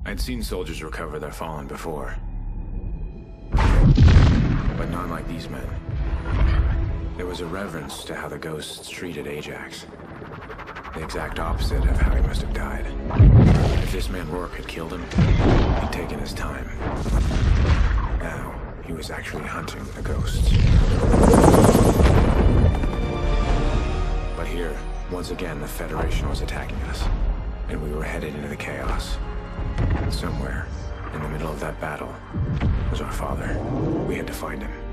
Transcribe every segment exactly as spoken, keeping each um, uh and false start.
I'd seen soldiers recover their fallen before. But not like these men. There was a reverence to how the ghosts treated Ajax. The exact opposite of how he must have died. If this man Rourke had killed him, he'd taken his time. Now, he was actually hunting the ghosts. But here, once again, the Federation was attacking us. And we were headed into the chaos. Somewhere, in the middle of that battle, was our father. We had to find him.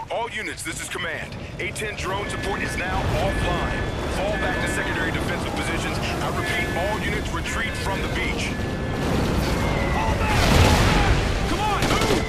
All units, this is command. A ten drone support is now offline. Fall back to secondary defensive positions. I repeat, all units retreat from the beach. Fall back! Fall back! Come on, move!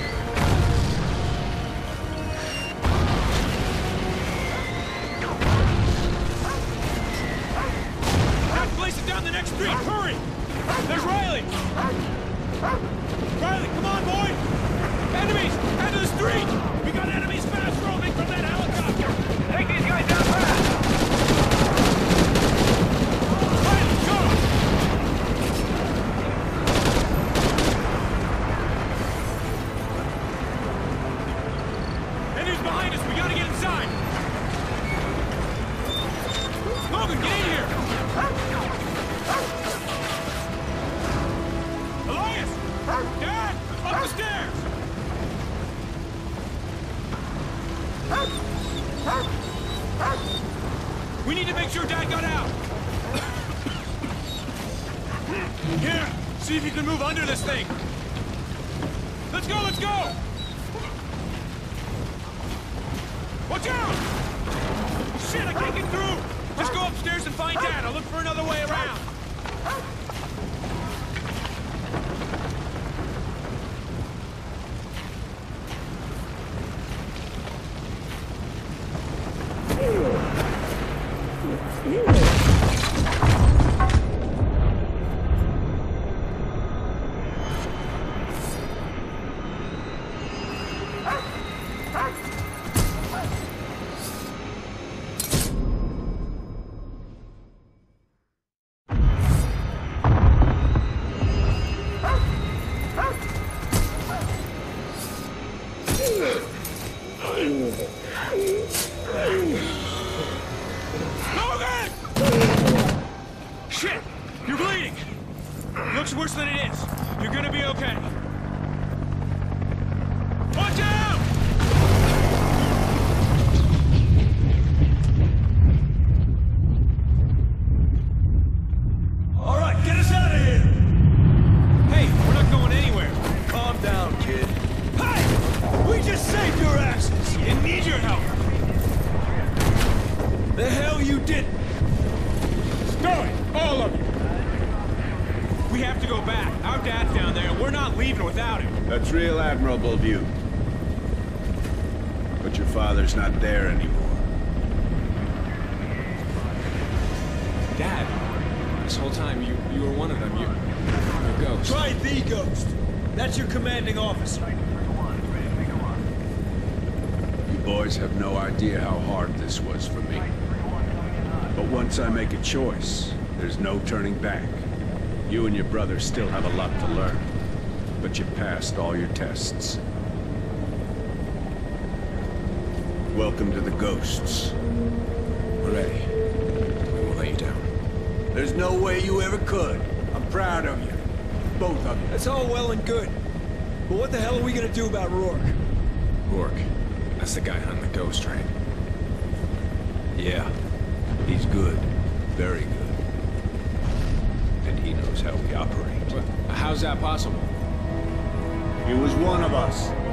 Got places down the next street! Hurry! There's Riley! Riley, come on, boy! Enemies! Out of the street! We got enemies fast roaming from that helicopter! Take these guys down fast! Riley, go! Enemies behind us! We gotta get inside! Logan, get in here! Elias! Dad! Up the stairs! We need to make sure Dad got out! Here! See if you can move under this thing! Let's go, let's go! Watch out! Shit, I can't get through! Just go upstairs and find Dad. I'll look for another way around. Logan! Shit! You're bleeding! Looks worse than it is. You're gonna be okay. Watch out! All right, get us out of here! Hey, we're not going anywhere. Calm down, kid. Hey! We just saved your asses! You didn't need your help! The hell you didn't! Stow it! All of you! We have to go back. Our dad's down there, and we're not leaving without him. That's real admirable of you. But your father's not there anymore. Dad, this whole time you you were one of them. You, you're a ghost. Try the ghost. That's your commanding officer. You boys have no idea how hard this was for me. But once I make a choice, there's no turning back. You and your brother still have a lot to learn. But you passed all your tests. Welcome to the Ghosts. We're ready. We won't let you down. There's no way you ever could. I'm proud of you. Both of you. That's all well and good. But what the hell are we gonna do about Rourke? Rourke. That's the guy hunting the ghost, right? Yeah. He's good. Very good. And he knows how we operate. But how's that possible? He was one of us.